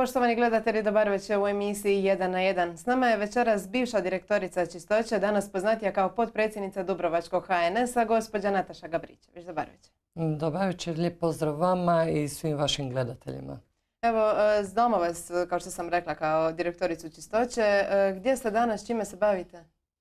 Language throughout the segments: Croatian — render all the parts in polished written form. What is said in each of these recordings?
Poštovani gledatelji, dobar večer u emisiji 1 na 1. S nama je večeras bivša direktorica Čistoće, danas poznatija kao potpredsjednica Dubrovačkog HNS-a, gospođa Nataša Gabričević. Dobar večer. Dobar večer, lijep pozdrav vama i svim vašim gledateljima. Evo, znamo vas, kao što sam rekla, kao direktoricu Čistoće. Gdje ste danas, čime se bavite?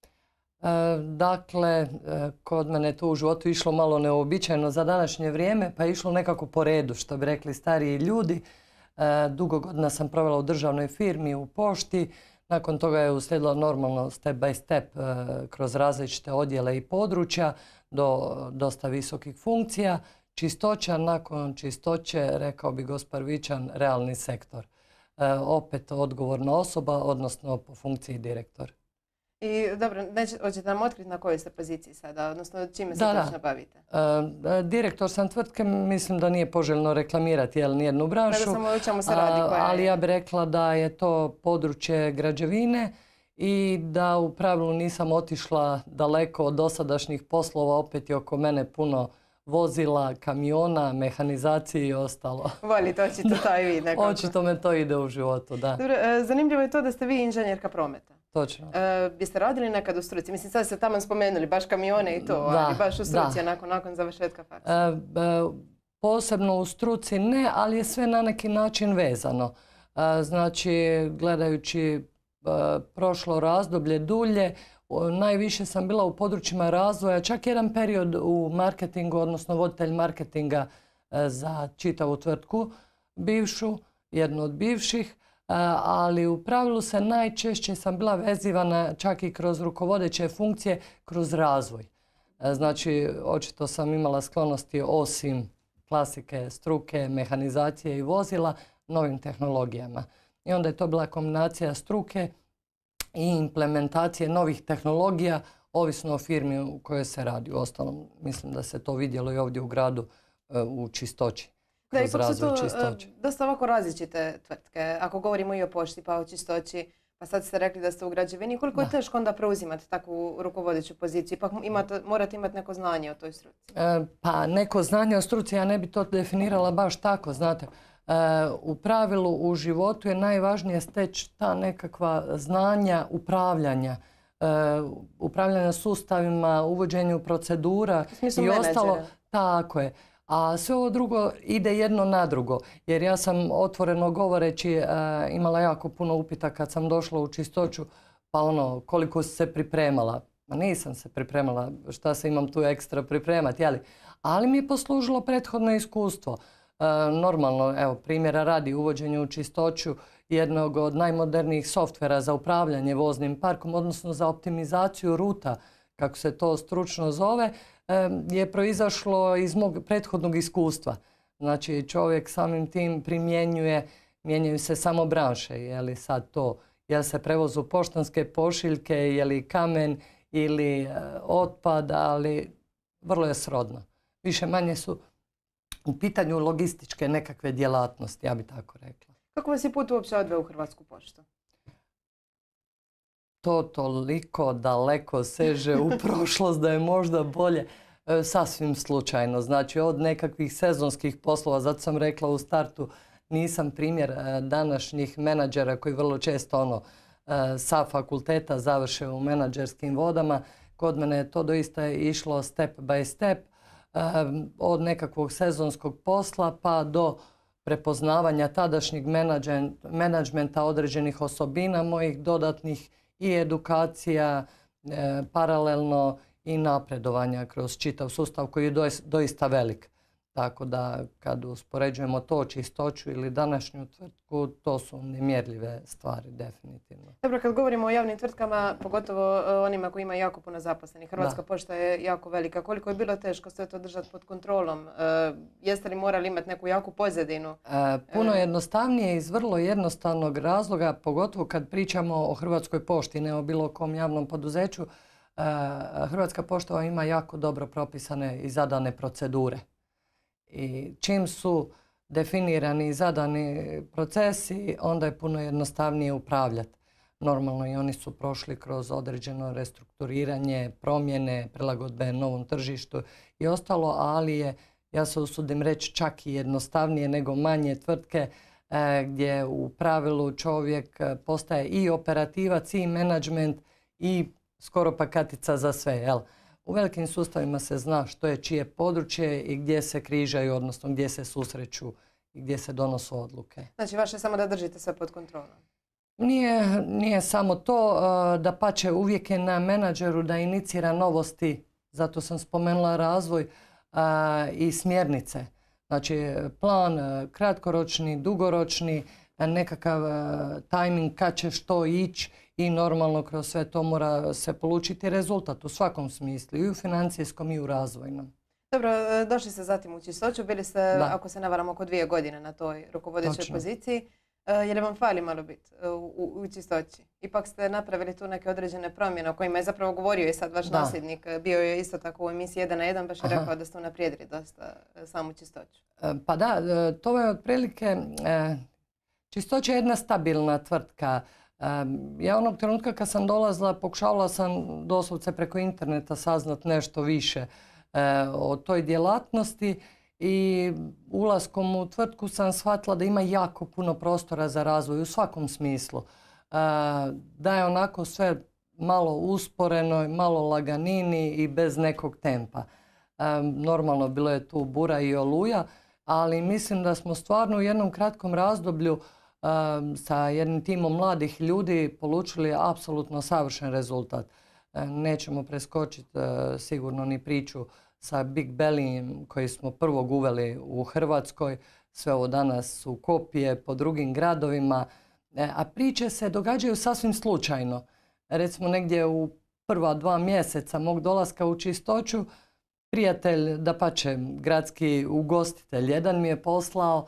Dakle, kod mene je to u životu išlo malo neobičajno za današnje vrijeme, pa je išlo nekako po redu, što bi rekli stariji ljudi. Dugo godina sam provela u državnoj firmi, u pošti. Nakon toga je uslijedilo normalno step by step kroz različite odjele i područja do dosta visokih funkcija. Čistoća, nakon čistoće, rekao bi gospar Vičan, realni sektor. Opet odgovorna osoba, odnosno po funkciji direktor. I dobro, hoćete nam otkriti na kojoj ste poziciji sada, odnosno čime se točno bavite? Direktor sam tvrtke, mislim da nije poželjno reklamirati nijednu branšu, samo o čemu se radi, ali ja bih rekla da je to područje građevine i da u pravilu nisam otišla daleko od dosadašnjih poslova, opet je oko mene puno vozila, kamiona, mehanizacije i ostalo. Volite očito to i vi nekako. Očito me to ide u životu, da. Dobro, zanimljivo je to da ste vi inženjerka prometa. Točno. Biste radili nekad u struci? Mislim, sad ste tamo spomenuli baš kamione i to, ali baš u struci nakon završetka faksa. Posebno u struci ne, ali je sve na neki način vezano. Znači, gledajući prošlo razdoblje dulje, najviše sam bila u područjima razvoja, čak jedan period u marketingu, odnosno voditelj marketinga za čitavu tvrtku bivšu, jednu od bivših, ali u pravilu se najčešće sam bila vezivana čak i kroz rukovodeće funkcije, kroz razvoj. Znači, očito sam imala sklonosti osim klasike, struke, mehanizacije i vozila, novim tehnologijama. I onda je to bila kombinacija struke i implementacije novih tehnologija, ovisno o firmi u kojoj se radi. Uostalom, mislim da se to vidjelo i ovdje u gradu u Čistoći. Da, ipak su to dosta ovako različite tvrtke. Ako govorimo i o pošti, pa o Čistoći, pa sad ste rekli da ste u građevini. Koliko je teško onda preuzimati takvu rukovodeću poziciju? Ipak morate imati neko znanje o toj struci. Pa neko znanje o struci, ja ne bi to definirala baš tako, znate. U pravilu u životu je najvažnije steći ta nekakva znanja upravljanja. Upravljanja sustavima, uvođenju procedura i ostalo. Tako je. A sve ovo drugo ide jedno na drugo. Jer ja sam otvoreno govoreći imala jako puno upita kad sam došla u Čistoću, pa koliko si se pripremala. Ma nisam se pripremala, šta se imam tu ekstra pripremati, ali mi je poslužilo prethodno iskustvo. Normalno, evo, primjera radi uvođenje u Čistoću jednog od najmodernijih softvera za upravljanje voznim parkom, odnosno za optimizaciju ruta, kako se to stručno zove, je proizašlo iz mog prethodnog iskustva. Znači, čovjek samim tim primjenjuje, mijenjaju se samo branše, je li sad to, je li se prevozu poštanske pošiljke, je li kamen ili otpad, ali vrlo je srodno. Više manje su u pitanju logističke nekakve djelatnosti, ja bi tako rekla. Kako vas je put uopće odveo u Hrvatsku poštu? To toliko daleko seže u prošlost da je možda bolje sasvim slučajno. Znači, od nekakvih sezonskih poslova, zato sam rekla u startu, nisam primjer današnjih menadžera koji vrlo često sa fakulteta završe u menadžerskim vodama. Kod mene je to doista išlo step by step. Od nekakvog sezonskog posla pa do prepoznavanja tadašnjeg menadžmenta određenih osobina mojih dodatnih i edukacija, paralelno i napredovanja kroz čitav sustav koji je doista velik. Tako da kad uspoređujemo to Čistoću ili današnju tvrtku, to su nemjerljive stvari, definitivno. Dobro, kad govorimo o javnim tvrtkama, pogotovo onima koji imaju jako puno zaposlenih, Hrvatska pošta je jako velika. Koliko je bilo teško sve to držati pod kontrolom? Jeste li morali imati neku jaku pozadinu? Puno jednostavnije iz vrlo jednostavnog razloga, pogotovo kad pričamo o Hrvatskoj pošti, ne o bilo kom javnom poduzeću. Hrvatska pošta ima jako dobro propisane i zadane procedure. I čim su definirani i zadani procesi, onda je puno jednostavnije upravljati. Normalno i oni su prošli kroz određeno restrukturiranje, promjene, prilagodbe novom tržištu i ostalo, ali je, ja se usudim reći, čak i jednostavnije nego manje tvrtke gdje u pravilu čovjek postaje i operativac i menadžment i skoro pa katica za sve. Jel? U velikim sustavima se zna što je čije područje i gdje se križaju, odnosno gdje se susreću i gdje se donosu odluke. Znači vaše je samo da držite sve pod kontrolom? Nije samo to, dapače uvijek je na menadžeru da inicira novosti, zato sam spomenula razvoj i smjernice. Znači plan kratkoročni, dugoročni, nekakav tajming kad će što ići i normalno kroz sve to mora se polučiti rezultat u svakom smislu, i u financijskom i u razvojnom. Dobro, došli ste zatim u Čistoću, bili ste, ako se ne varam, oko 2 godine na toj rukovodećoj poziciji. Jer vam fali malo biti u Čistoći. Ipak ste napravili tu neke određene promjene o kojima je zapravo govorio i sad vaš nasljednik. Bio je isto tako u emisiji 1 na 1, baš je rekao da ste unaprijedili dosta samu Čistoću. Pa da, to je otprilike... Čistoća je jedna stabilna tvrtka. Ja onog trenutka kad sam dolazila pokušavala sam doslovce preko interneta saznat nešto više o toj djelatnosti. I ulaskom u tvrtku sam shvatila da ima jako puno prostora za razvoj u svakom smislu. Da je onako sve malo usporeno, malo laganini i bez nekog tempa. Normalno bilo je tu bura i oluja, ali mislim da smo stvarno u jednom kratkom razdoblju sa jednim timom mladih ljudi polučili apsolutno savršen rezultat. Nećemo preskočiti sigurno ni priču sa Big Bellyjem koji smo prvog uveli u Hrvatskoj. Sve ovo danas su kopije po drugim gradovima, a priče se događaju sasvim slučajno. Recimo negdje u prva 2 mjeseca mog dolaska u Čistoću, prijatelj, dapače gradski ugostitelj, jedan mi je poslao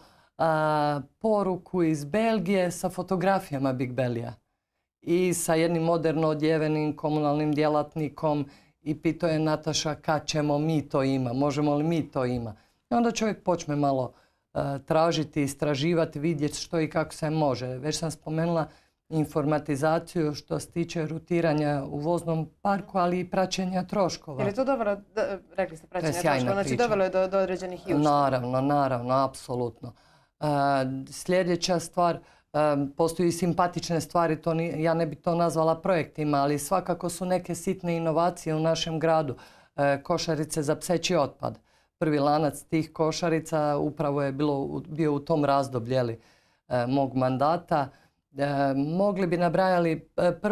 poruku iz Belgije sa fotografijama Big Bellyja i sa jednim moderno odjevenim komunalnim djelatnikom. I pitao je Nataša kad ćemo mi to ima, možemo li mi to ima. I onda čovjek počne malo tražiti, istraživati, vidjeti što i kako se može. Već sam spomenula informatizaciju što se tiče rutiranja u voznom parku, ali i praćenja troškova. Jer je to dobro, rekli ste praćenja troškova, znači dovelo je do određenih i ušteda. Naravno, apsolutno. Sljedeća stvar, postoji simpatične stvari, ja ne bi to nazvala projektima, ali svakako su neke sitne inovacije u našem gradu. Košarice za pseći otpad. Prvi lanac tih košarica upravo je bio u tom razdoblju mog mandata. Mogli bi nabrajali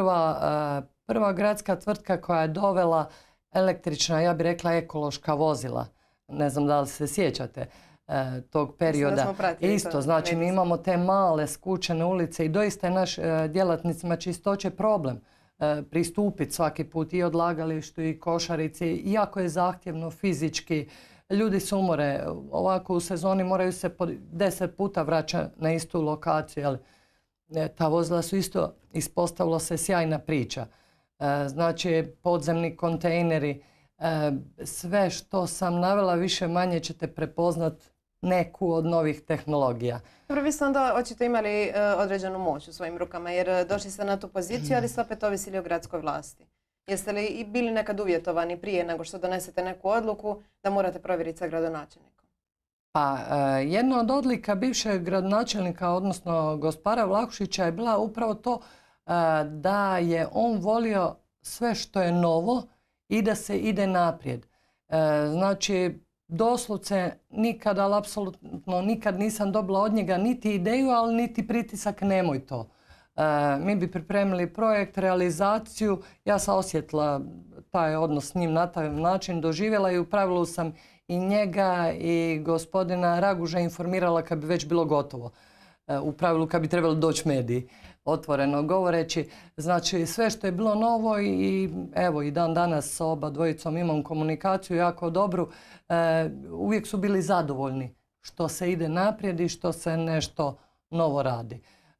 prva gradska tvrtka koja je dovela električna, ja bih rekla ekološka vozila. Ne znam da li se sjećate tog perioda. Isto, znači mi imamo te male skučene ulice i doista je naš djelatnicima Čistoće problem pristupiti svaki put i odlagalištu i košarici, iako je zahtjevno fizički. Ljudi se umore, ovako u sezoni moraju se po 10 puta vraćati na istu lokaciju. Ali ta vozila su isto, ispostavilo se sjajna priča. Znači podzemni kontejneri, sve što sam navela više manje ćete prepoznat neku od novih tehnologija. Dobro, vi ste onda očito imali određenu moć u svojim rukama jer došli ste na tu poziciju, ali ste opet ovisili o gradskoj vlasti. Jeste li i bili nekad uvjetovani prije nego što donesete neku odluku da morate provjeriti sa gradonačelnikom? Pa jedna od odlika bivšeg gradonačelnika, odnosno gospara Vlahušića je bila upravo to da je on volio sve što je novo i da se ide naprijed. Znači, doslovce nikad, ali apsolutno nikad nisam dobila od njega niti ideju, ali niti pritisak nemoj to. Mi bi pripremili projekt, realizaciju, ja sam osjetila taj odnos s njim na taj način, doživjela i u pravilu sam i njega i gospodina Raguža informirala kad bi već bilo gotovo. U pravilu kad bi trebali doći mediji, otvoreno govoreći. Znači sve što je bilo novo i evo i dan danas s oba dvojicom imam komunikaciju jako dobru, uvijek su bili zadovoljni što se ide naprijed i što se nešto novo radi.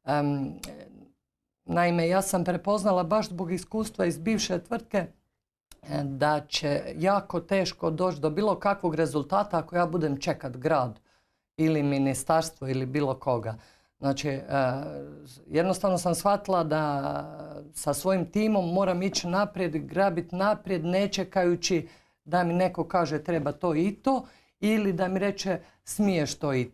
Naime, ja sam prepoznala baš zbog iskustva iz bivše tvrtke da će jako teško doći do bilo kakvog rezultata ako ja budem čekat grad ili ministarstvo ili bilo koga. Znači, jednostavno sam shvatila da sa svojim timom moram ići naprijed, grabiti naprijed, ne čekajući da mi neko kaže treba to i to ili da mi reče smiješ to i to.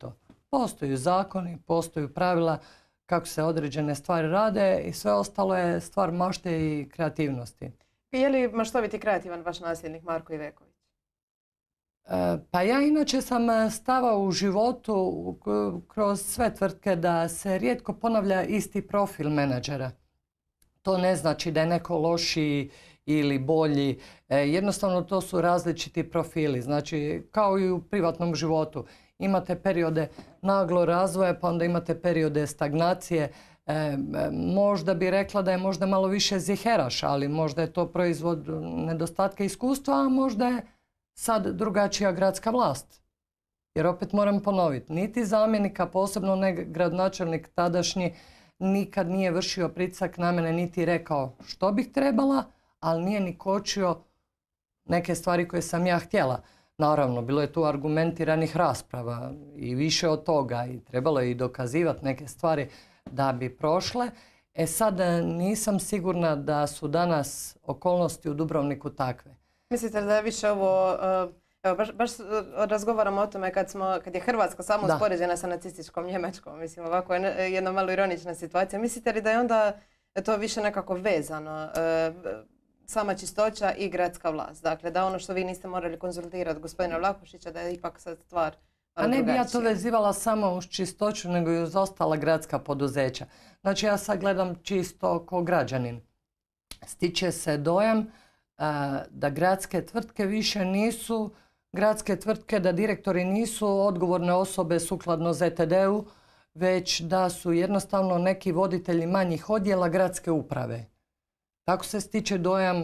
Postoju zakoni, postoju pravila kako se određene stvari rade i sve ostalo je stvar mašte i kreativnosti. Je li maštoviti kreativan vaš nasljednik Marko Iveković? Pa ja inače sam stava u životu kroz sve tvrtke da se rijetko ponavlja isti profil menadžera. To ne znači da je neko lošiji ili bolji. Jednostavno to su različiti profili. Znači kao i u privatnom životu. Imate periode naglo razvoja, pa onda imate periode stagnacije. Možda bi rekla da je možda malo više ziheraš, ali možda je to proizvod nedostatka iskustva, a možda je sad drugačija gradska vlast. Jer opet moram ponoviti, niti zamjenika, posebno ne gradonačelnik tadašnji, nikad nije vršio pritisak na mene, niti rekao što bih trebala, ali nije ni kočio neke stvari koje sam ja htjela. Naravno, bilo je tu argumentiranih rasprava i više od toga i trebalo je i dokazivati neke stvari da bi prošle. Sad nisam sigurna da su danas okolnosti u Dubrovniku takve. Mislite da je više ovo, evo baš razgovaramo o tome kad je Hrvatska samo uspoređena sa nacističkom Njemačkom, mislim ovako je jedna malo ironična situacija. Mislite li da je onda to više nekako vezano, sama čistoća i gradska vlast? Dakle, da ono što vi niste morali konzultirati gospodina Vlahušića, da je ipak sad stvar malo drugačija. A ne bi ja to vezivala samo uz čistoću, nego i uz ostala gradska poduzeća. Znači ja sad gledam čisto ko građanin. Stiče se dojam da gradske tvrtke više nisu gradske tvrtke, da direktori nisu odgovorne osobe sukladno ZTD-u, već da su jednostavno neki voditelji manjih odjela gradske uprave. Tako se stiče dojam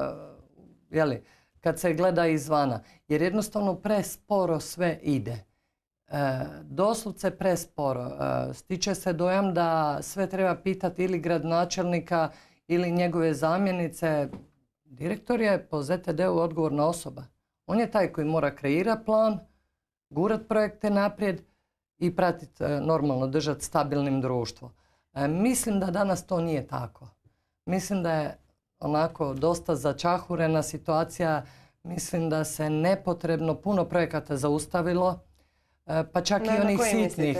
kad se gleda izvana. Jer jednostavno presporo sve ide. Doslovce presporo. Stiče se dojam da sve treba pitati ili gradonačelnika ili njegove zamjenice. Direktor je po ZTD-u odgovorna osoba. On je taj koji mora kreirati plan, gurat projekte naprijed i pratiti, normalno držati stabilnim društvo. Mislim da danas to nije tako. Mislim da je onako dosta začahurena situacija. Mislim da se nepotrebno puno projekata zaustavilo, pa čak i onih sitnih.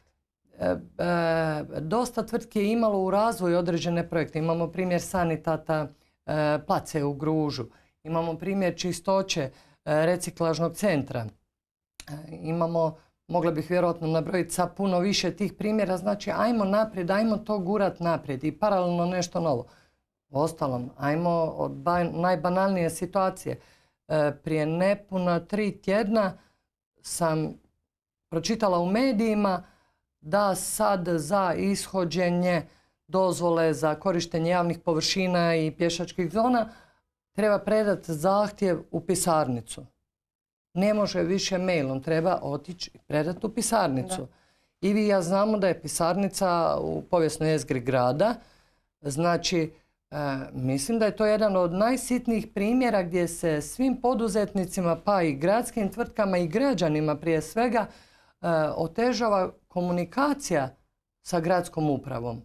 Dosta tvrtki je imalo u razvoju određene projekte. Imamo primjer Sanitata, Place u Gružu. Imamo primjer čistoće reciklažnog centra. Imamo, mogla bih vjerojatno nabrojiti sa puno više tih primjera. Znači, ajmo naprijed, ajmo to gurat naprijed i paralelno nešto novo. Uostalom, ajmo od najbanalnije situacije. Prije nepuna 3 tjedna sam pročitala u medijima da sad za ishođenje dozvole za korištenje javnih površina i pješačkih zona treba predati zahtjev u pisarnicu. Ne može više mailom, treba otići i predati u pisarnicu. I vi i ja znamo da je pisarnica u povijesnoj jezgri grada. Znači, mislim da je to jedan od najsitnijih primjera gdje se svim poduzetnicima, pa i gradskim tvrtkama i građanima prije svega, otežava komunikacija sa gradskom upravom.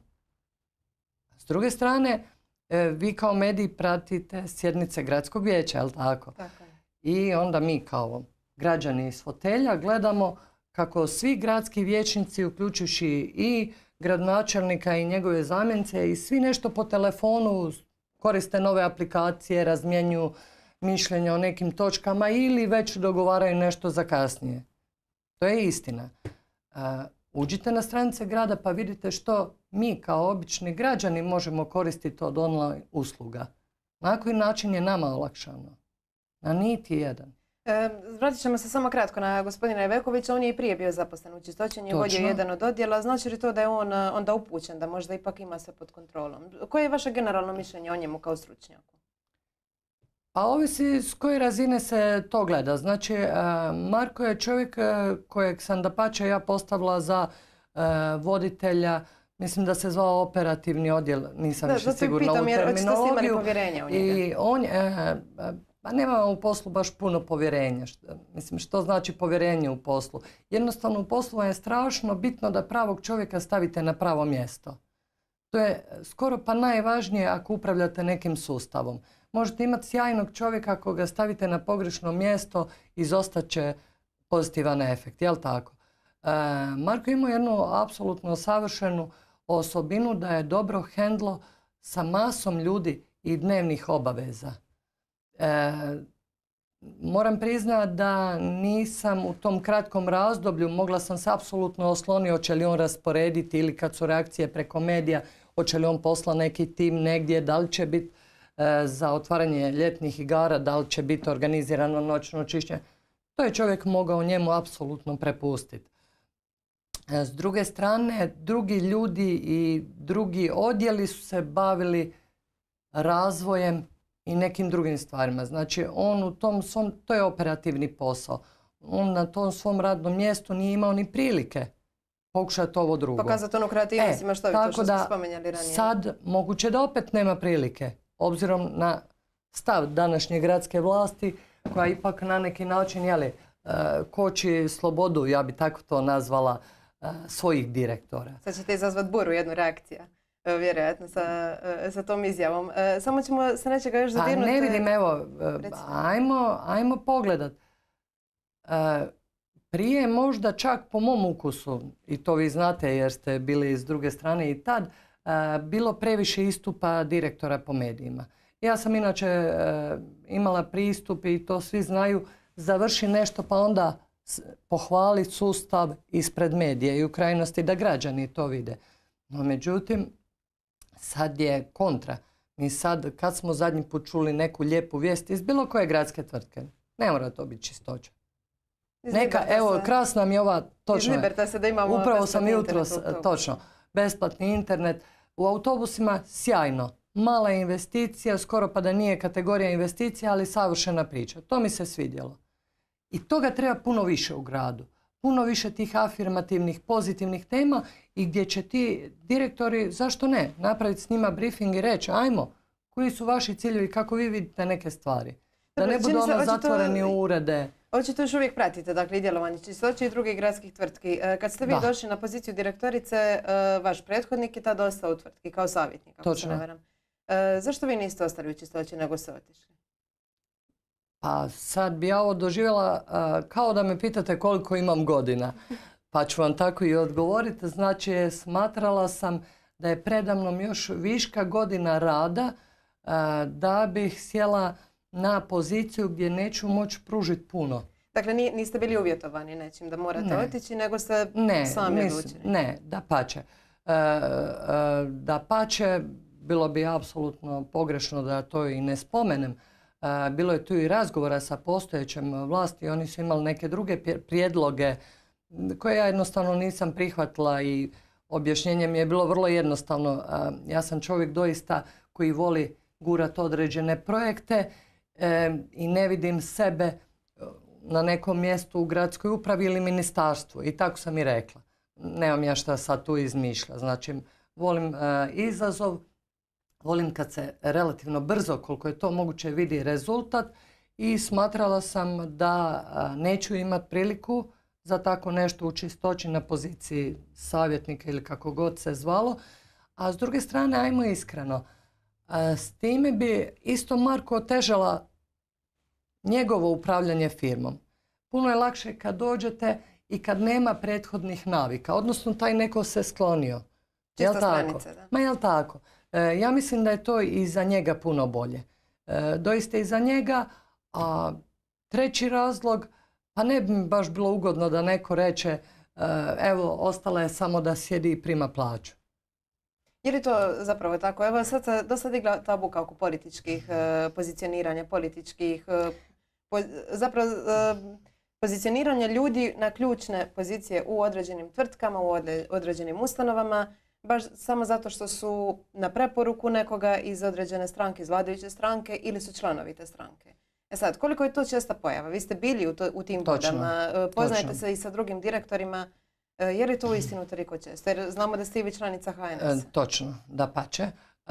S druge strane, vi kao mediji pratite sjednice gradskog vijeća, je li tako? Tako je. I onda mi kao građani iz fotelja gledamo kako svi gradski vijećnici, uključujući i gradonačelnika i njegove zamjenice, i svi nešto po telefonu koriste nove aplikacije, razmjenjuju mišljenja o nekim točkama ili već dogovaraju nešto za kasnije. To je istina. Uđite na stranice grada pa vidite što mi kao obični građani možemo koristiti od online usluga. Na koji način je nama olakšano? Na niti jedan. Vratit ćemo se samo kratko na gospodina Ivekovića. On je i prije bio zaposlen u čistoći, on je vodio jedan od odjela. Znači li to da je on onda upućen, da možda ipak ima sve pod kontrolom? Koje je vaše generalno mišljenje o njemu kao stručnjaku? Pa ovisi s koje razine se to gleda. Znači, Marko je čovjek kojeg sam dapače ja postavila za voditelja, mislim da se zvao operativni odjel, nisam više sigurna u terminologiju. Što ste imali povjerenja u njega? I on, pa nema u poslu baš puno povjerenja. Mislim, što znači povjerenje u poslu? Jednostavno u poslu je strašno bitno da pravog čovjeka stavite na pravo mjesto. To je skoro pa najvažnije ako upravljate nekim sustavom. Možete imati sjajnog čovjeka, ako ga stavite na pogrešno mjesto, izostat će pozitivan efekt, jel tako? Marko ima jednu apsolutno savršenu osobinu da je dobro hendlo sa masom ljudi i dnevnih obaveza. Moram priznati da nisam u tom kratkom razdoblju, mogla sam se apsolutno osloniti hoće li on rasporediti ili kad su reakcije preko medija, hoće li on posla neki tim negdje, da li će biti za otvaranje ljetnih igara, da li će biti organizirano noćno čišćenje. To je čovjek mogao njemu apsolutno prepustiti. S druge strane, drugi ljudi i drugi odjeli su se bavili razvojem i nekim drugim stvarima. Znači, on u tom svom, to je operativni posao. On na tom svom radnom mjestu nije imao ni prilike pokušati ovo drugo. Pokazati onu kreativnost, ima što vi to što ste spomenjali ranije. Sad, moguće da opet nema prilike, obzirom na stav današnje gradske vlasti, koja ipak na neki način, koči slobodu, ja bi tako to nazvala, svojih direktora. Sad ćete izazvati buru, jednu reakciju, vjerojatno, sa tom izjavom. Samo ćemo se nečega još zadirnuti. Ne vidim, evo, ajmo pogledat. Prije možda čak po mom ukusu, i to vi znate jer ste bili s druge strane i tad, bilo previše istupa direktora po medijima. Ja sam inače imala pristup i to svi znaju, završi nešto pa onda pohvaliti sustav ispred medija i u krajnosti da građani to vide. No međutim, sad je kontra. Mi sad, kad smo zadnji put čuli neku lijepu vijest iz bilo koje gradske tvrtke, ne mora to biti Čistoća. Neka, evo, krasna mi je ova, točno je, upravo sam jutros, točno, besplatni internet, u autobusima sjajno, mala investicija, skoro pa da nije kategorija investicija, ali savršena priča. To mi se svidjelo. I toga treba puno više u gradu. Puno više tih afirmativnih, pozitivnih tema i gdje će ti direktori, zašto ne, napraviti s njima briefing i reći, ajmo, koji su vaši ciljevi, kako vi vidite neke stvari. Da ne budu zatvoreni u urede. Očito još uvijek pratite, dakle, i djelovanje Čistoće i drugih gradskih tvrtki. Kad ste vi došli na poziciju direktorice, vaš prethodnik je tada ostao u tvrtki kao savjetnik, ako se ne varam. Zašto vi niste ostali u Čistoći nego ste otišli? Pa sad bi ja ovo doživjela kao da me pitate koliko imam godina. Pa ću vam tako i odgovoriti. Znači, smatrala sam da je predamnom još viška godina rada da bih sjela na poziciju gdje neću moći pružiti puno. Dakle, niste bili uvjetovani nečim da morate otići, nego ste sami odlučili? Ne, dapače. Dapače, bilo bi apsolutno pogrešno da to i ne spomenem. Bilo je tu i razgovora sa postojećem vlasti, oni su imali neke druge prijedloge koje ja jednostavno nisam prihvatila i objašnjenje mi je bilo vrlo jednostavno. Ja sam čovjek doista koji voli gurati određene projekte i ne vidim sebe na nekom mjestu u gradskoj upravi ili ministarstvu. I tako sam i rekla. Nemam ja šta sad tu izmišlja. Znači, volim izazov, volim kad se relativno brzo, koliko je to moguće, vidi rezultat i smatrala sam da neću imati priliku za tako nešto u Čistoći na poziciji savjetnika ili kako god se zvalo. A s druge strane, ajmo iskreno, s time bi isto Marko otežala njegovo upravljanje firmom. Puno je lakše kad dođete i kad nema prethodnih navika, odnosno taj neko se sklonio. Čista stranica, da. Ma jel tako? Ja mislim da je to i za njega puno bolje. Doista i za njega, a treći razlog, pa ne bi baš bilo ugodno da neko reče evo, ostala je samo da sjedi i prima plaću. Je li to zapravo tako? Evo, sad se dosta digla ta buka oko političkih pozicioniranja, političkih, zapravo pozicioniranja ljudi na ključne pozicije u određenim tvrtkama, u određenim ustanovama, baš samo zato što su na preporuku nekoga iz određene stranke, iz vladajuće stranke ili su članovi te stranke. E sad, koliko je to česta pojava? Vi ste bili u tim vodama, poznajete se i sa drugim direktorima. Je li to uistinu toliko često? Jer znamo da ste i vi članica HNS-a. Točno, dapače.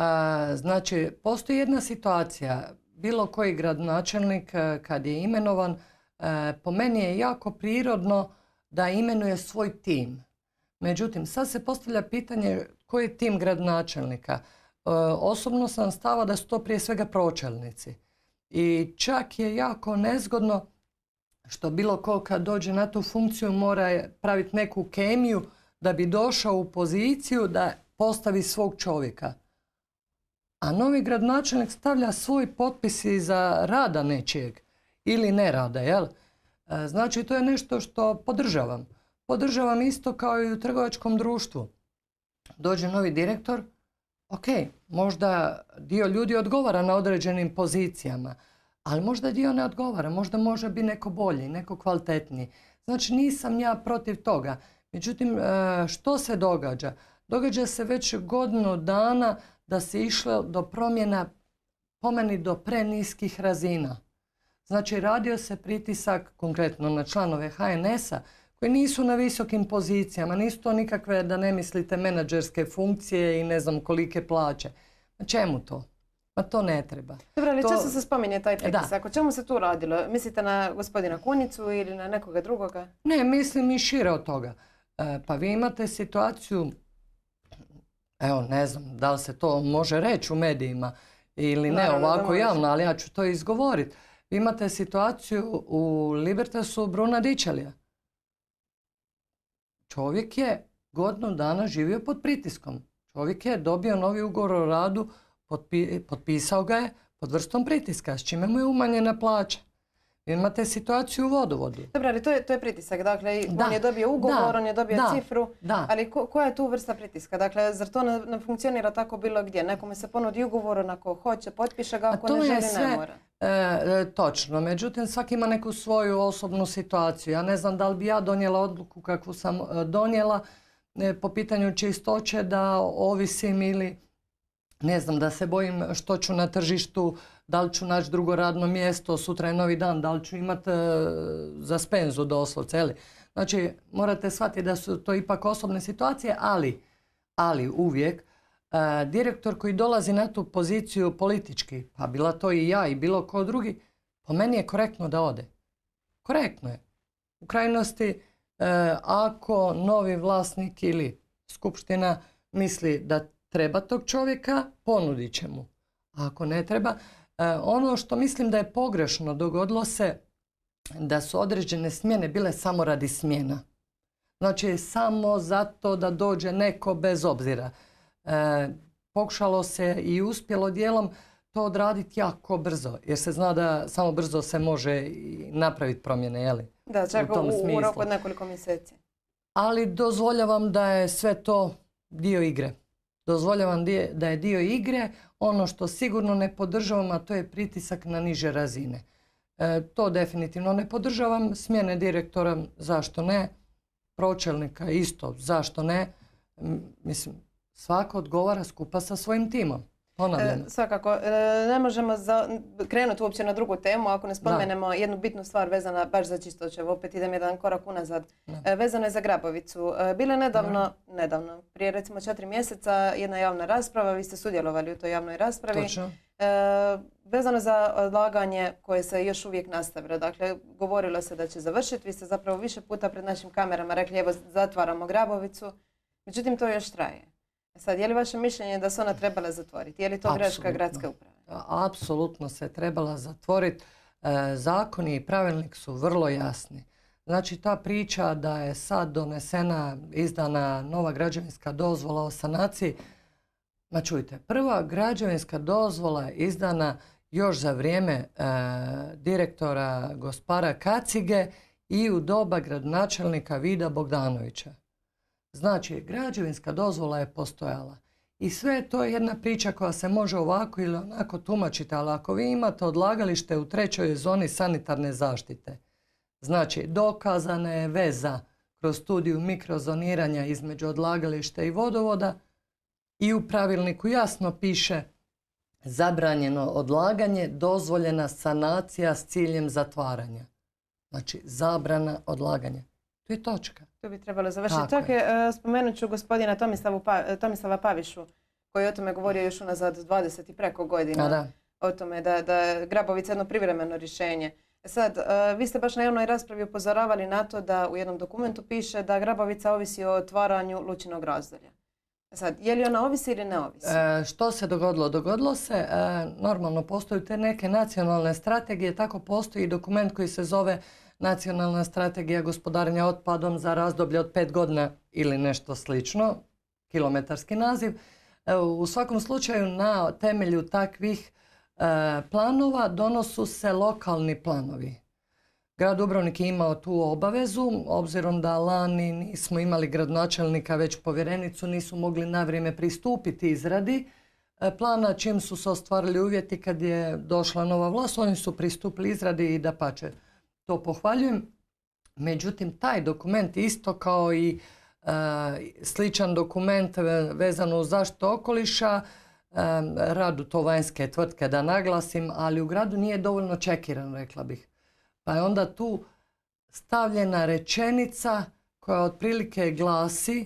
Znači, postoji jedna situacija. Bilo koji gradonačelnik kad je imenovan, po meni je jako prirodno da imenuje svoj tim. Međutim, sad se postavlja pitanje koji je tim gradonačelnika. Osobno sam stava da su to prije svega pročelnici. I čak je jako nezgodno što bilo ko kad dođe na tu funkciju mora praviti neku kemiju da bi došao u poziciju da postavi svog čovjeka. A novi gradonačelnik stavlja svoj potpis iza rada nečijeg ili nerada, jel? Znači, to je nešto što podržavam. Podržavam isto kao i u trgovačkom društvu. Dođe novi direktor, ok, možda dio ljudi odgovara na određenim pozicijama, ali možda dio ne odgovara, možda može biti neko bolji, neko kvalitetniji. Znači, nisam ja protiv toga. Međutim, što se događa? Događa se već godinu dana da se išlo do promjena, po meni, do preniskih razina. Znači, radio se pritisak konkretno na članove HNS-a koji nisu na visokim pozicijama, nisu to nikakve, da ne mislite, menadžerske funkcije i ne znam kolike plaće. Na čemu to? Ma to ne treba. Dobro, ali često se spominje taj pritisak. O čemu se tu radilo? Mislite na gospodina Kunicu ili na nekoga drugoga? Ne, mislim i šire od toga. Pa vi imate situaciju, evo ne znam da li se to može reći u medijima ili ne, ovako javno, ali ja ću to izgovoriti. Vi imate situaciju u Libertasu Bruna Dičelija. Čovjek je godinu dana živio pod pritiskom. Čovjek je dobio novi ugovor o radu, potpisao ga je pod vrstom pritiska, s čime mu je umanjena plaća. Vi imate situaciju u vodovodu. Dobro, ali to je pritisak. Dakle, on je dobio ugovor, on je dobio cifru. Ali koja je tu vrsta pritiska? Dakle, zar to ne funkcionira tako bilo gdje? Nekome se ponudi ugovor, onako hoće, potpiše ga, ako ne želi, ne mora. Točno. Međutim, svaki ima neku svoju osobnu situaciju. Ja ne znam da li bi ja donijela odluku kakvu sam donijela po pitanju čistoće, da ovisim ili ne znam, da se bojim što ću na tržištu, da li ću naći drugo radno mjesto, sutra je novi dan, da li ću imati za spenzu doslovce. Znači, morate shvatiti da su to ipak osobne situacije, ali uvijek direktor koji dolazi na tu poziciju politički, pa bila to i ja i bilo ko drugi, po meni je korektno da ode. Korektno je. U krajnosti, ako novi vlasnik ili skupština misli da treba tog čovjeka, ponudit će mu. A ako ne treba, ono što mislim da je pogrešno, dogodilo se da su određene smjene bile samo radi smjena. Znači, samo zato da dođe neko bez obzira. Pokušalo se i uspjelo dijelom to odraditi jako brzo, jer se zna da samo brzo se može napraviti promjene, jeli? Da, čak u roku od nekoliko mjeseci. Ali dozvoljavam da je sve to dio igre. Dozvoljavam da je dio igre. Ono što sigurno ne podržavam, a to je pritisak na niže razine. To definitivno ne podržavam. Smjene direktora, zašto ne? Pročelnika isto, zašto ne? Mislim, svako odgovara skupa sa svojim timom. Svakako. Ne možemo krenuti uopće na drugu temu ako ne spomenemo jednu bitnu stvar vezana baš za čistoće. Opet idem jedan korak unazad. Vezano je za Grabovicu. Bila je nedavno, prije recimo 4 mjeseca, jedna javna rasprava. Vi ste sudjelovali u toj javnoj raspravi. Točno. Vezano za odlaganje koje se još uvijek nastavlja. Dakle, govorilo se da će završiti. Vi ste zapravo više puta pred našim kamerama rekli evo zatvaramo Grabovicu. Međutim, to još traje. Sad, je li vaše mišljenje da se ona trebala zatvoriti? Je li to greška gradske uprave? Apsolutno se trebala zatvoriti. Zakoni i pravilnik su vrlo jasni. Znači, ta priča da je sad donesena, izdana nova građevinska dozvola o sanaciji. Ma čujte, prva građevinska dozvola je izdana još za vrijeme direktora gospara Kacige i u doba gradonačelnika Vida Bogdanovića. Znači, građevinska dozvola je postojala. I sve to je jedna priča koja se može ovako ili onako tumačiti, ali ako vi imate odlagalište u 3. zoni sanitarne zaštite, znači dokazana je veza kroz studiju mikrozoniranja između odlagališta i vodovoda i u pravilniku jasno piše zabranjeno odlaganje, dozvoljena sanacija s ciljem zatvaranja. Znači, zabrana odlaganja. To je točka. To bi trebalo završiti. Čak spomenut ću gospodina Tomislava Pavišu, koji je o tome govorio još unazad 20 i preko godina. O tome da je Grabovica jedno privremeno rješenje. Sad, vi ste baš na javnoj raspravi upozoravali na to da u jednom dokumentu piše da Grabovica ovisi o otvaranju Lučinog razdolja. Sad, je li ona ovisi ili ne ovisi? Što se dogodilo? Dogodilo se, normalno postoje te neke nacionalne strategije, tako postoji dokument koji se zove nacionalna strategija gospodarenja otpadom za razdoblje od 5 godina ili nešto slično, kilometarski naziv. U svakom slučaju na temelju takvih planova donosu se lokalni planovi. Grad Dubrovnik je imao tu obavezu, obzirom da lani nismo imali gradonačelnika, već povjerenicu, nisu mogli na vrijeme pristupiti izradi plana. Čim su se ostvarili uvjeti kad je došla nova vlast, oni su pristupili izradi i dapače, to pohvaljujem. Međutim, taj dokument isto kao i sličan dokument vezano uz zaštitu okoliša, radu to vanjske tvrtke da naglasim, ali u gradu nije dovoljno čekiran, rekla bih. Pa je onda tu stavljena rečenica koja otprilike glasi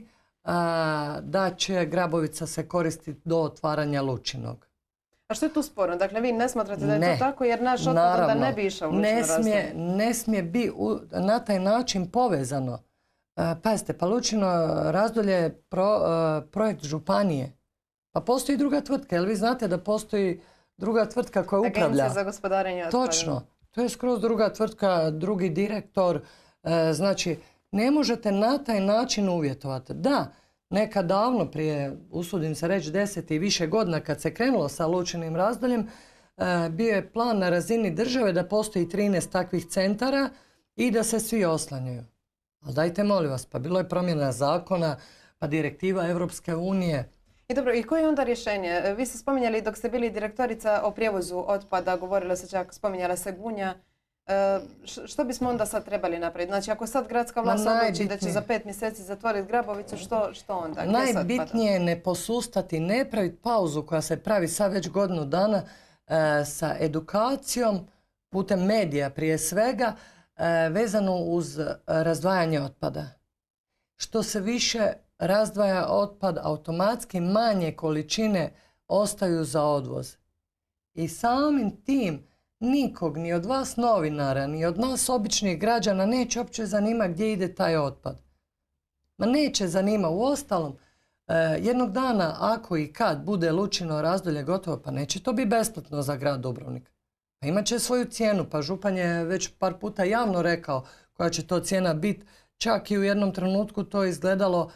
da će Grabovica se koristiti do otvaranja Lučinog. A što je tu sporno? Dakle, vi ne smatrate da je to tako jer naš otpad onda ne bi išao u Lučino Razdolje? Ne smije biti na taj način povezano. Pazite, pa Lučino Razdolje je projekt županije. Pa postoji druga tvrtka. Jel vi znate da postoji druga tvrtka koja upravlja? Agencija za gospodarenje otpadom. Točno. To je skroz druga tvrtka, drugi direktor. Znači, ne možete na taj način uvjetovati. Da, nekad davno, prije, usudim se reći, 10 i više godina kad se krenulo sa Lučinim Razdoljem, bio je plan na razini države da postoji 13 takvih centara i da se svi oslanjaju. Ali dajte, molim vas, pa bilo je promjena zakona, pa direktiva Europske unije. I dobro, i koje je onda rješenje? Vi ste spominjali dok ste bili direktorica o prijevozu otpada, govorila se čak, spominjala se Gunja. Što bismo onda sad trebali napraviti? Znači, ako sad gradska vlast odluči da će za 5 mjeseci zatvoriti Grabovicu, što onda? Najbitnije je ne posustati, ne praviti pauzu koja se pravi sad već godinu dana sa edukacijom putem medija prije svega, vezano uz razdvajanje otpada. Što se više razdvaja otpad, automatski manje količine ostaju za odvoz. I samim tim nikog, ni od vas novinara, ni od nas običnih građana neće uopće zanima gdje ide taj otpad. Ma neće zanima. Uostalom, jednog dana, ako i kad bude Lučino Razdolje gotovo, pa neće to biti besplatno za grad Dubrovnik. Pa imat će svoju cijenu, pa župan je već par puta javno rekao koja će to cijena biti. Čak i u jednom trenutku to izgledalo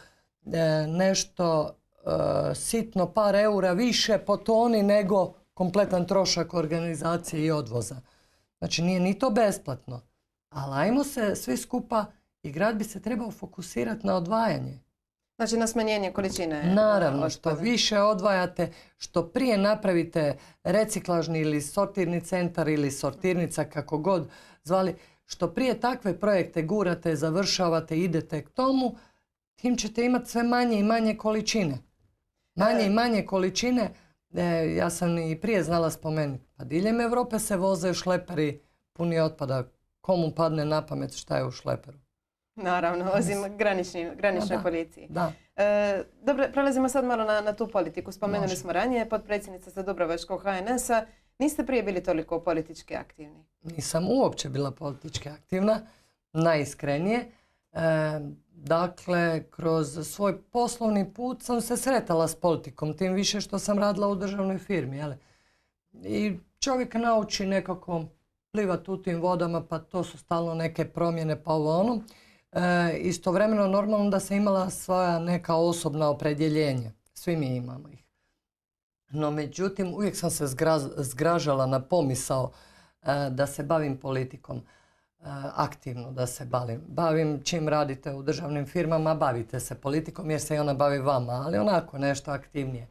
nešto sitno, par eura više po toni nego kompletan trošak organizacije i odvoza. Znači nije ni to besplatno. Ali ajmo se svi skupa i grad bi se trebao fokusirati na odvajanje. Znači na smanjenje količine. Naravno, što više odvajate, što prije napravite reciklažni ili sortirni centar ili sortirnica, kako god zvali, što prije takve projekte gurate, završavate, idete k tomu, tim ćete imati sve manje i manje količine. Manje i manje količine, ja sam i prije znala spomenuti, pa diljem Europe se voze šleperi puni otpada. Komu padne na pamet šta je u šleperu? Naravno, osim graničnoj policiji. Da. Dobro, prelazimo sad malo na tu politiku. Spomenuli smo ranije, potpredsjednica za Dubrovačkog HNS-a. Niste prije bili toliko politički aktivni? Nisam uopće bila politički aktivna, najiskrenije. Dakle, kroz svoj poslovni put sam se sretala s politikom, tim više što sam radila u državnoj firmi. Jeli? I čovjek nauči nekako plivati u tim vodama, pa to su stalno neke promjene, pa ovo ono. Istovremeno normalno da sam imala svoja neka osobna opredjeljenja. Svi mi imamo ih. No međutim, uvijek sam se zgražala na pomisao da se bavim politikom. Aktivno da se bavim. Čim radite u državnim firmama, bavite se politikom jer se i ona bavi vama, ali onako nešto aktivnije.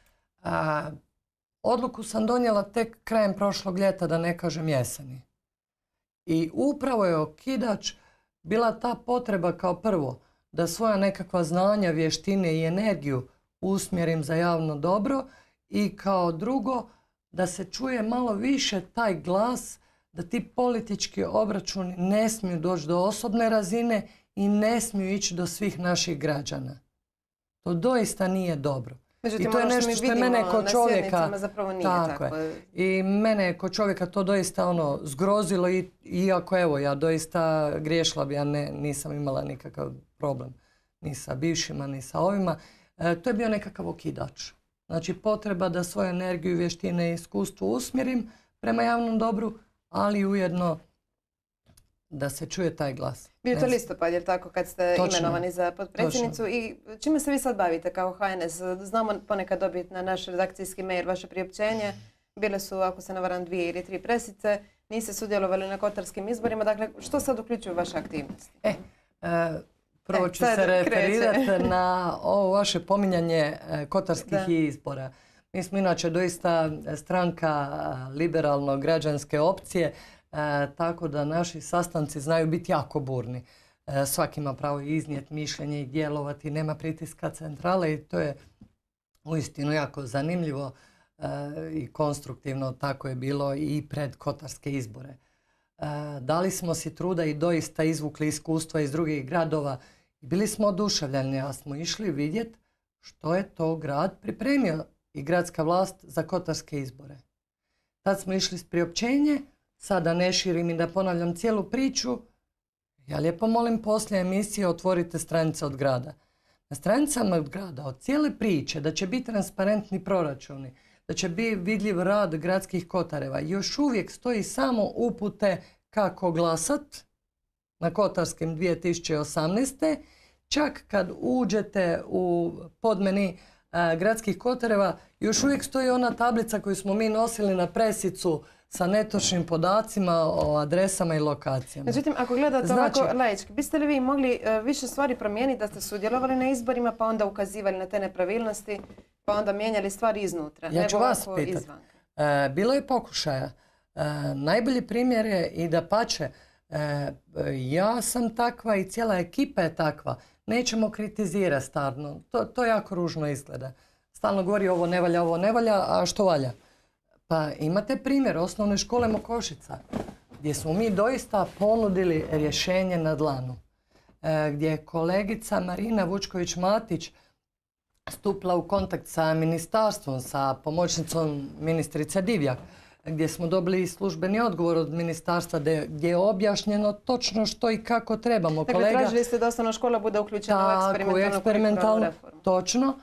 Odluku sam donijela tek krajem prošlog ljeta, da ne kažem jeseni. I upravo je okidač bila ta potreba kao prvo da svoja nekakva znanja, vještine i energiju usmjerim za javno dobro i kao drugo da se čuje malo više taj glas da ti politički obračuni ne smiju doći do osobne razine i ne smiju ići do svih naših građana. To doista nije dobro. Međutim, i to je nešto što je mene kod čovjeka zapravo nije tako. I mene kod čovjeka to doista zgrozilo, iako evo ja doista griješila bi, ja nisam imala nikakav problem ni sa bivšima ni sa ovima. To je bio nekakav okidač. Znači potreba da svoju energiju, vještine i iskustvo usmjerim prema javnom dobru, ali ujedno da se čuje taj glas. Bio je to listopad, jer tako, kad ste imenovani za potpredsjednicu. Točno. I čime se vi sad bavite kao HNS? Znamo ponekad dobiti na naš redakcijski mail vaše priopćenje. Bile su, ako se ne varam, 2 ili 3 presice. Niste sudjelovali na kotarskim izborima. Dakle, što sad uključuju vaše aktivnosti? Prvo ću se referirati na ovo vaše pominjanje kotarskih izbora. Mi smo inače doista stranka liberalno-građanske opcije, tako da naši sastanci znaju biti jako burni. Svaki ima pravo iznijeti mišljenje i djelovati, nema pritiska centrale i to je uistinu jako zanimljivo i konstruktivno. Tako je bilo i pred kotarske izbore. Dali smo si truda i doista izvukli iskustva iz drugih gradova i bili smo oduševljeni, a smo išli vidjeti što je to grad pripremio i gradska vlast za kotarske izbore. Tad smo išli s priopćenje, sada ne širim i da ponavljam cijelu priču. Ja lijepo molim poslije emisije otvorite stranice od grada. Na stranicama od grada, od cijele priče, da će biti transparentni proračuni, da će biti vidljiv rad gradskih kotareva, još uvijek stoji samo upute kako glasat na kotarskim 2018. Čak kad uđete u podmeni gradskih kotareva, još uvijek stoji ona tablica koju smo mi nosili na presicu sa netočnim podacima o adresama i lokacijama. Međutim, ako gledate ovako laički, biste li vi mogli više stvari promijeniti da ste sudjelovali na izborima, pa onda ukazivali na te nepravilnosti, pa onda mijenjali stvari iznutra? Ja ću vas pitati. Bilo je pokušaja. Najbolji primjer je i da pače. Ja sam takva i cijela ekipa je takva. Nećemo kritizirati stalno. To jako ružno izgleda. Stalno govori ovo ne valja, a što valja? Pa imate primjer osnovne škole Mokošica, gdje smo mi doista ponudili rješenje na dlanu. Gdje je kolegica Marina Vučković-Matić stupila u kontakt sa ministarstvom, sa pomoćnicom ministrice Divjak, gdje smo dobili službeni odgovor od ministarstva gdje je objašnjeno točno što i kako trebamo. Dakle, tražili ste da osnovna škola bude uključena u eksperimentalnu reformu. Točno.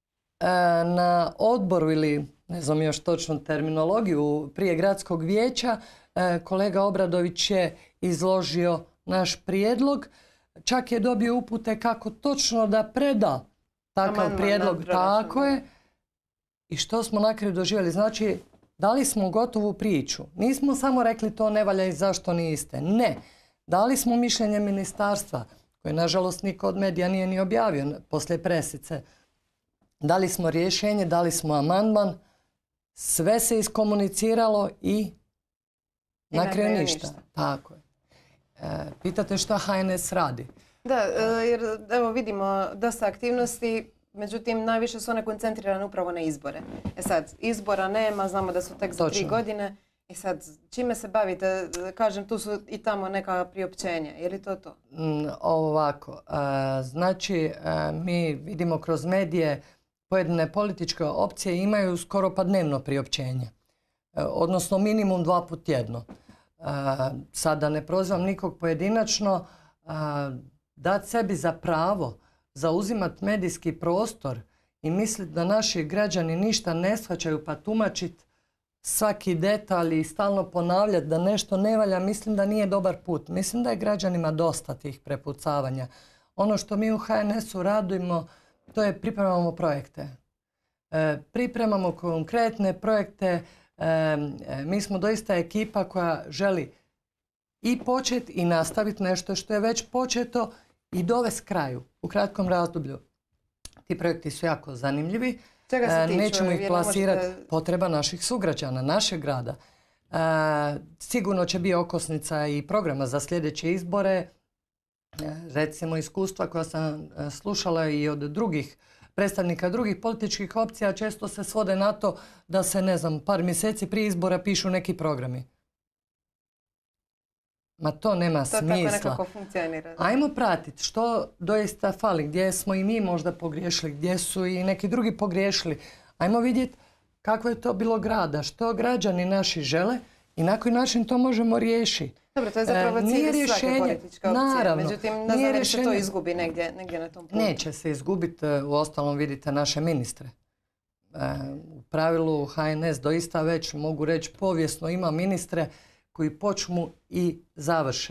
Na odboru ili ne znam još točnu terminologiju prije gradskog vijeća kolega Obradović je izložio naš prijedlog. Čak je dobio upute kako točno da preda takav prijedlog. Tako je. I što smo na kraju doživjeli? Znači, dali smo gotovu priču. Nismo samo rekli to ne valja i zašto niste. Ne. Dali smo mišljenje ministarstva, koje nažalost niko od medija nije ni objavio poslije presice. Dali smo rješenje, dali smo amandman, sve se iskomuniciralo i na kraju ništa. Tako je. Pitate šta HNS radi? Da, jer evo vidimo dosta aktivnosti, međutim najviše su one koncentrirane upravo na izbore. Sad, izbora nema, znamo da su tek za 3 godine. I sad, čime se bavite? Kažem, tu su i tamo neka priopćenja. Je li to to? Ovako, znači mi vidimo kroz medije pojedine političke opcije imaju skoro pa dnevno priopćenje. Odnosno minimum 2 puta tjedno. Sada ne prozivam nikog pojedinačno, dati sebi za pravo zauzimati medijski prostor i misliti da naši građani ništa ne shvaćaju pa tumačiti svaki detalj i stalno ponavljati da nešto ne valja, mislim da nije dobar put. Mislim da je građanima dosta tih prepucavanja. Ono što mi u HNS-u radimo, to je pripremamo projekte. Pripremamo konkretne projekte. Mi smo doista ekipa koja želi i početi i nastaviti nešto što je već početo i dovesti kraju u kratkom razdoblju. Ti projekti su jako zanimljivi. Čega se tiču? Nećemo ih plasirati potreba naših sugrađana, našeg grada. Sigurno će biti okosnica i programa za sljedeće izbore. Recimo iskustva koja sam slušala i od drugih predstavnika drugih političkih opcija često se svode na to da se, ne znam, par mjeseci prije izbora pišu neki programi. Ma to nema smisla. To tako nekako funkcionira. Ajmo pratiti što doista fali, gdje smo i mi možda pogriješili, gdje su i neki drugi pogriješili. Ajmo vidjeti kako je to bilo grada, što građani naši žele i na koji način to možemo riješiti. Dobro, to je zapravo cilj svake političke opcije. Naravno, međutim, ne znam da se to izgubi negdje na tom putu. Neće se izgubiti, u ostalom vidite naše ministre. U pravilu HNS doista već, mogu reći, povijesno ima ministre koji počnu i završe.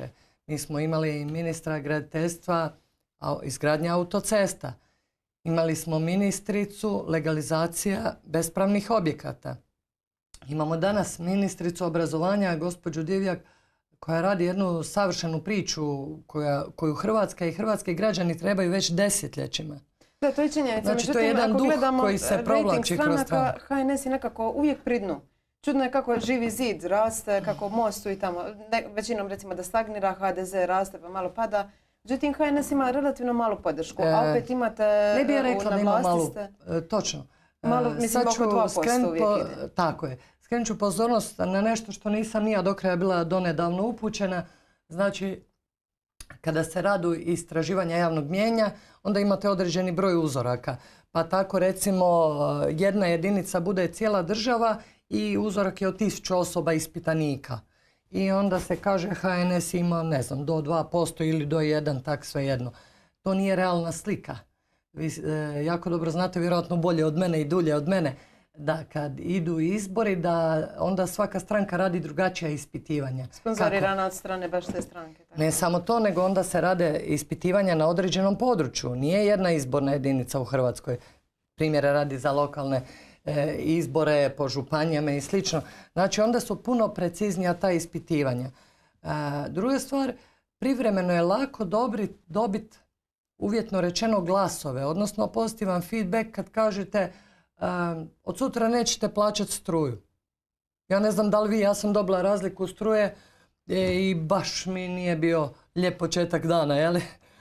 Mi smo imali ministra graditeljstva izgradnja autocesta. Imali smo ministricu legalizacija bespravnih objekata. Imamo danas ministricu obrazovanja, gospođu Divjak, koja radi jednu savršenu priču koju Hrvatska i hrvatski građani trebaju već desetljećima. Da, to je činjenica. Znači, to je jedan duh koji se provlači kroz stranu. HNS je nekako uvijek pri dnu. Čudno je kako Živi zid raste, kako Mostu i tamo. Većinom recimo da stagnira, HDZ raste pa malo pada. Međutim, HNS ima relativno malu podršku, a opet imate ne bih rekla da ima malu, točno. Malo, mislim, oko 2% uvijek ide. Tako je. Skrenut ću pozornost na nešto što nisam nija do kraja bila donedavno upućena. Znači, kada se radu istraživanja javnog mnijenja, onda imate određeni broj uzoraka. Pa tako recimo jedna jedinica bude cijela država i uzorak je od 1000 osoba ispitanika. I onda se kaže HNS ima, ne znam, do 2% ili do 1%, tak svejedno. To nije realna slika. Vi jako dobro znate, vjerojatno bolje od mene i dulje od mene, da kad idu izbori, da onda svaka stranka radi drugačija ispitivanja. Sponzorirana od strane baš te stranke. Tako. Ne samo to, nego onda se rade ispitivanja na određenom području. Nije jedna izborna jedinica u Hrvatskoj. Primjera radi za lokalne izbore po županijama i slično. Znači onda su puno preciznija ta ispitivanja. Druga stvar, privremeno je lako dobiti uvjetno rečeno glasove, odnosno pozitivan feedback kad kažete od sutra nećete plaćati struju. Ja ne znam da li vi, ja sam dobila razliku struje i baš mi nije bio lijep početak dana, jel?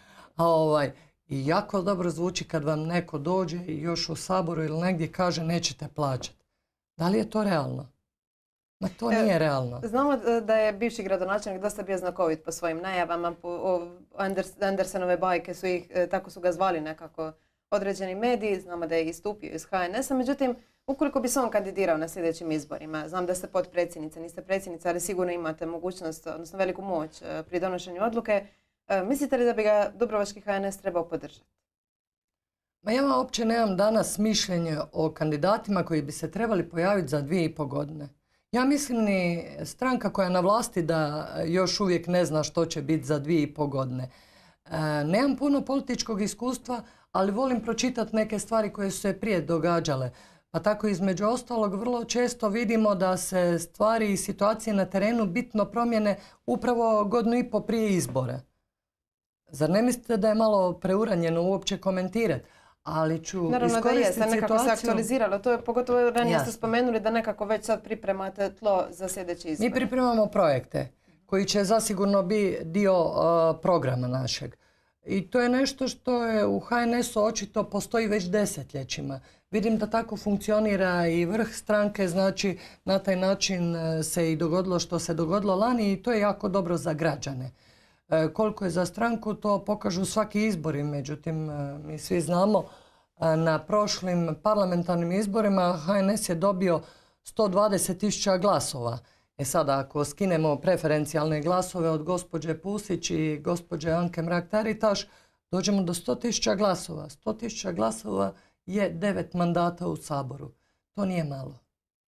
I jako dobro zvuči kad vam neko dođe i još u Saboru ili negdje kaže nećete plaćati. Da li je to realno? Ma to nije realno. Znamo da je bivši gradonačelnik dosta bio znakovit po svojim najavama. Andersenove bajke su ih, tako su ga zvali nekako određeni mediji. Znamo da je istupio iz HNS-a. Međutim, ukoliko bi se on kandidirao na sljedećim izborima, znam da ste potpredsjednica, niste predsjednica, ali sigurno imate mogućnost, odnosno veliku moć pri donošenju odluke. Mislite li da bi ga dubrovački HNS trebao podržati? Ma ja uopće nemam danas mišljenje o kandidatima koji bi se trebali pojaviti za 2,5 godine. Ja mislim ni stranka koja je na vlasti da još uvijek ne zna što će biti za 2,5 godine. Nemam puno političkog iskustva, ali volim pročitati neke stvari koje su se prije događale. Pa tako između ostalog vrlo često vidimo da se stvari i situacije na terenu bitno promijene upravo 1,5 godine prije izbora. Zar ne mislite da je malo preuranjeno uopće komentirati? Ali ću naravno da jeste, nekako se aktualiziralo. To je pogotovo ranije ste spomenuli da nekako već sad pripremate tlo za sljedeći izbor. Mi pripremamo projekte koji će zasigurno biti dio programa našeg. I to je nešto što je u HNS-u očito postoji već desetljećima. Vidim da tako funkcionira i vrh stranke, znači na taj način se i dogodilo što se dogodilo lani i to je jako dobro za građane. Koliko je za stranku, to pokažu svaki izbori. Međutim, mi svi znamo, na prošlim parlamentarnim izborima HNS je dobio 120.000 glasova. Sada, ako skinemo preferencijalne glasove od gospođe Pusić i gospođe Anke Mrak-Taritaš, dođemo do 100.000 glasova. 100.000 glasova je 9 mandata u Saboru. To nije malo.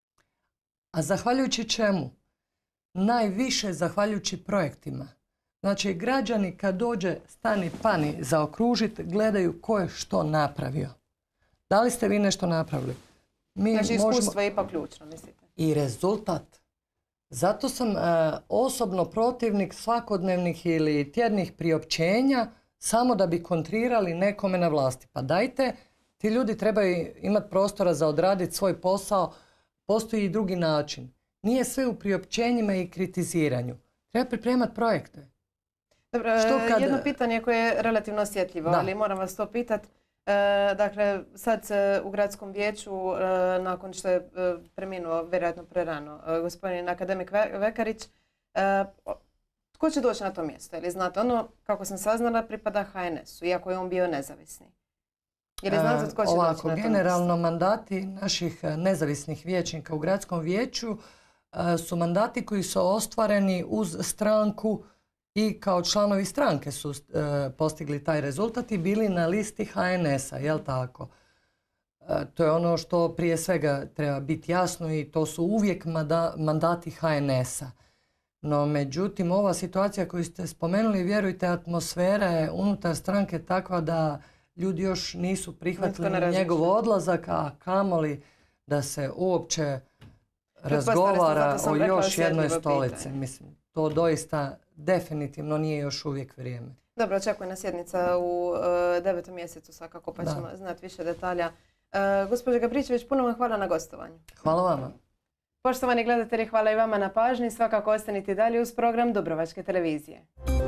A zahvaljujući čemu? Najviše zahvaljujući projektima. Znači, građani kad dođe stani pani zaokružiti, gledaju ko je što napravio. Da li ste vi nešto napravili? Znači, iskustvo je ipak ključno, mislite? I rezultat. Zato sam osobno protivnik svakodnevnih ili tjednih priopćenja samo da bi kontrirali nekome na vlasti. Pa dajte, ti ljudi trebaju imati prostora za odraditi svoj posao. Postoji i drugi način. Nije sve u priopćenjima i kritiziranju. Treba pripremati projekte. Dobro, jedno pitanje koje je relativno osjetljivo, ali moram vas to pitati. Dakle, sad u gradskom vijeću, nakon što je preminuo, vjerojatno prerano, gospodin akademik Vekarić, tko će doći na to mjesto? Ili znate, ono, kako sam saznala, pripada HNS-u, iako je on bio nezavisni. Ili znate tko će doći na to mjesto? Generalno mandati naših nezavisnih vijećnika u gradskom vijeću su mandati koji su ostvareni uz stranku i kao članovi stranke su postigli taj rezultat i bili na listi HNS-a, jel tako? To je ono što prije svega treba biti jasno i to su uvijek mandati HNS-a. No, međutim, ova situacija koju ste spomenuli, vjerujte, atmosfera je unutar stranke takva da ljudi još nisu prihvatili njegov odlazak, a kamoli da se uopće razgovara o još jednoj stolici. Mislim, to doista definitivno nije još uvijek vrijeme. Dobro, očekuje nas sjednica u 9. mjesecu svakako, pa ćemo znati više detalja. Gospođo Gabričević, puno vam hvala na gostovanju. Hvala vama. Poštovani gledatelji, hvala i vama na pažnji. Svakako ostanite dalje uz program Dubrovačke televizije.